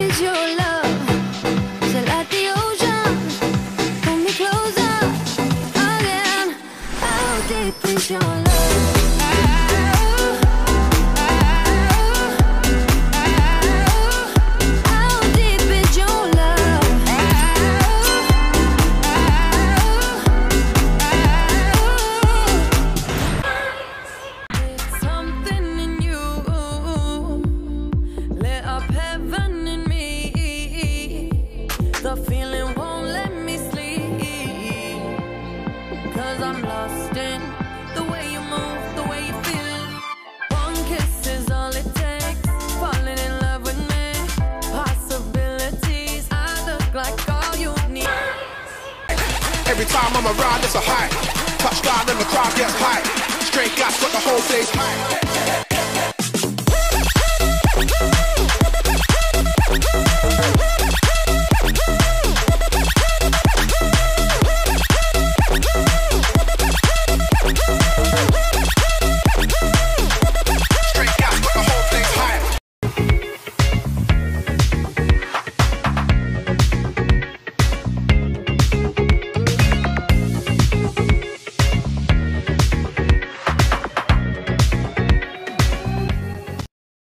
is your love? Is it like the ocean? Pull me closer again. How deep is your love? I'm lost in the way you move, the way you feel. One kiss is all it takes. Falling in love with me. Possibilities, I look like all you need. Every time I'm around, it's a high. Touchdown and the crowd gets high. Straight gas, got the whole place high.